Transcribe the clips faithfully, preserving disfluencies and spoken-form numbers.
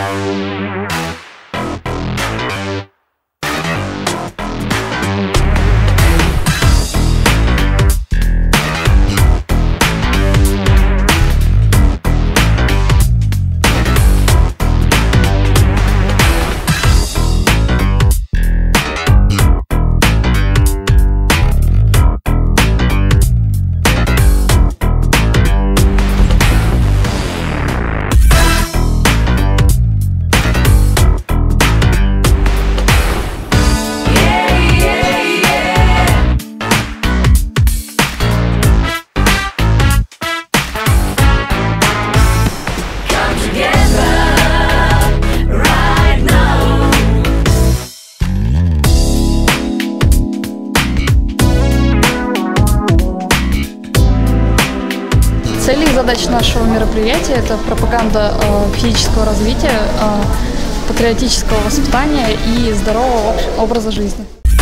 Цели и задачи нашего мероприятия – это пропаганда э, физического развития, э, патриотического воспитания и здорового образа жизни.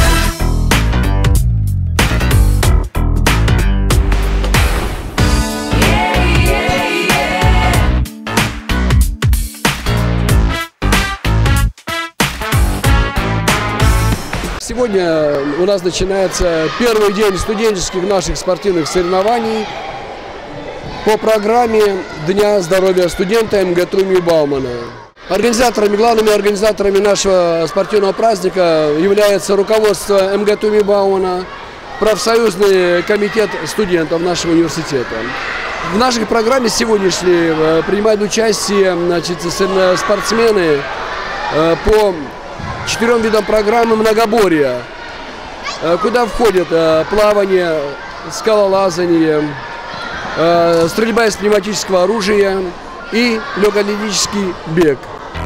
Сегодня у нас начинается первый день студенческих наших спортивных соревнований по программе Дня здоровья студента МГТУ имени Баумана. Организаторами, главными организаторами нашего спортивного праздника является руководство МГТУ имени Баумана, профсоюзный комитет студентов нашего университета. В нашей программе сегодняшней принимают участие, значит, спортсмены по четырем видам программы многоборья, куда входит плавание, скалолазание, стрельба из пневматического оружия и легкоатлетический бег.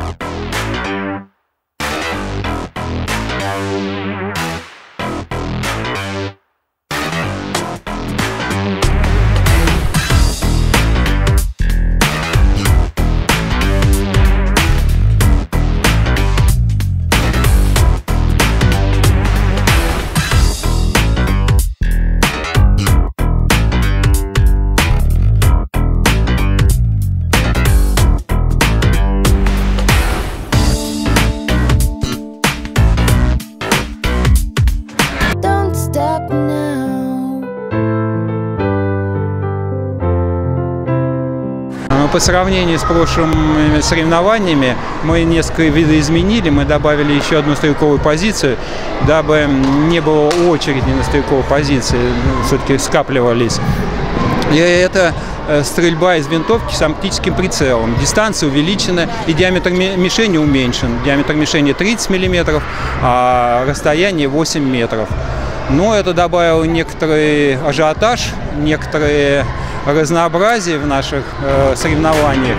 По сравнению с прошлыми соревнованиями мы несколько видоизменили, мы добавили еще одну стрелковую позицию, дабы не было очереди на стрелковой позиции, все-таки скапливались. И это стрельба из винтовки с оптическим прицелом. Дистанция увеличена и диаметр мишени уменьшен. Диаметр мишени тридцать миллиметров, а расстояние восемь метров. Но это добавило некоторый ажиотаж, некоторые разнообразие в наших э, соревнованиях.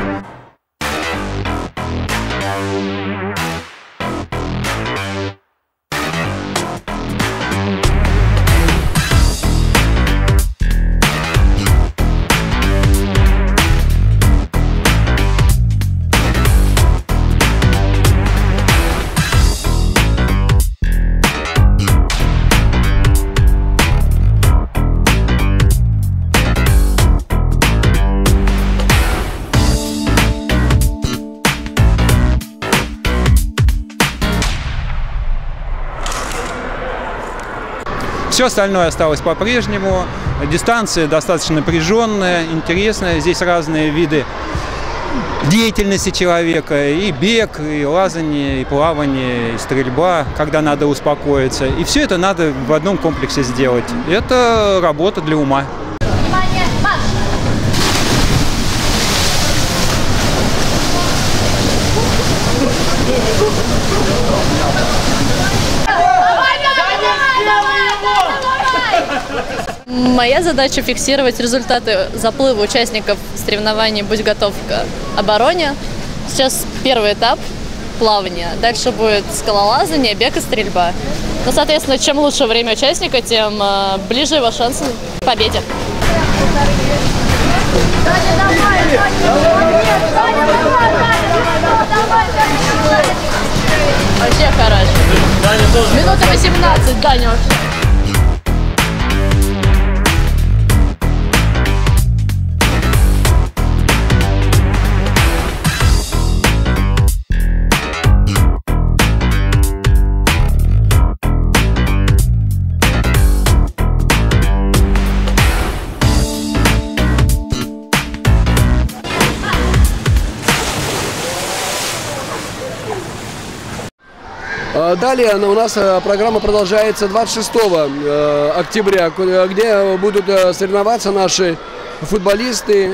Все остальное осталось по-прежнему. Дистанция достаточно напряженная, интересная. Здесь разные виды деятельности человека. И бег, и лазание, и плавание, и стрельба, когда надо успокоиться. И все это надо в одном комплексе сделать. Это работа для ума. Внимание, марш! Моя задача – фиксировать результаты заплыва участников соревнований «Будь готов к обороне». Сейчас первый этап – плавание. Дальше будет скалолазание, бег и стрельба. Ну, соответственно, чем лучше время участника, тем ближе его шансы к победе. Вообще хорошо. Минута восемнадцать, Даня. Далее у нас программа продолжается двадцать шестого октября, где будут соревноваться наши футболисты.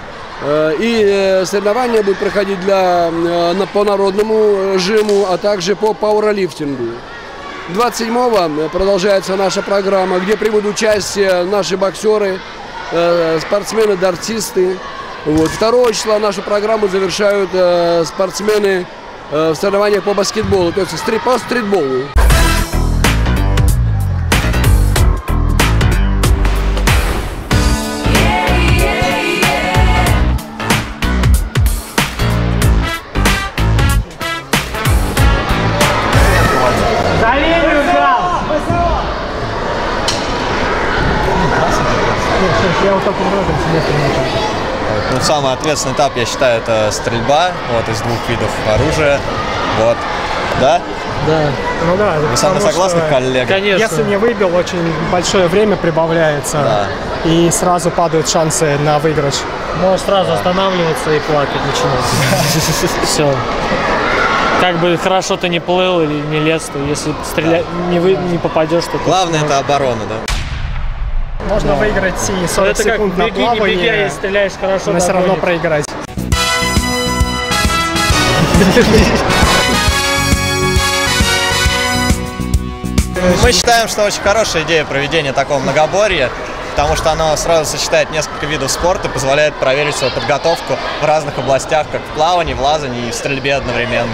И соревнования будут проходить для, по народному жиму, а также по пауэрлифтингу. двадцать седьмого продолжается наша программа, где примут участие наши боксеры, спортсмены-дартисты. Вот. второго числа нашу программу завершают спортсмены в соревнованиях по баскетболу, то есть по стритболу. Ну, самый ответственный этап, я считаю, это стрельба, вот, из двух видов оружия, вот, да? Да. Ну да. Вы со мной согласны, коллега? Конечно. Если не выбил, очень большое время прибавляется, да. И сразу падают шансы на выигрыш. Можешь сразу да. останавливаться и плакать начинать. Все. Как бы хорошо ты не плыл или не лез, то если стрелять не, вы, не попадешь, то... Главное это оборона, да? Можно да. выиграть и сорок это секунд на плавание, не беги, если стреляешь хорошо, но все равно проиграть. Мы считаем, что очень хорошая идея проведения такого многоборья, потому что оно сразу сочетает несколько видов спорта и позволяет проверить свою подготовку в разных областях, как в плавании, в лазании и в стрельбе одновременно.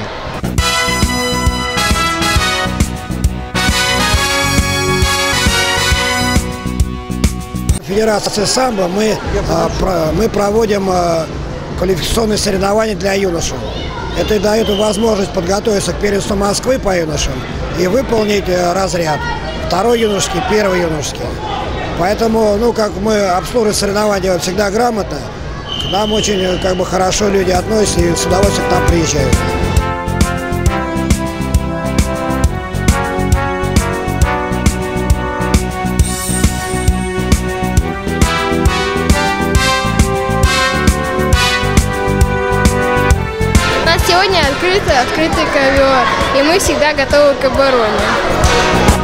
Федерации самбо мы, мы проводим квалификационные соревнования для юношей. Это и дает возможность подготовиться к первенству Москвы по юношам и выполнить разряд. Второй юношеский, первый юношеский. Поэтому, ну, как мы обслуживаем соревнования всегда грамотно, к нам очень как бы, хорошо люди относятся и с удовольствием к нам приезжают. Сегодня открытый, открытый ковер, и мы всегда готовы к обороне.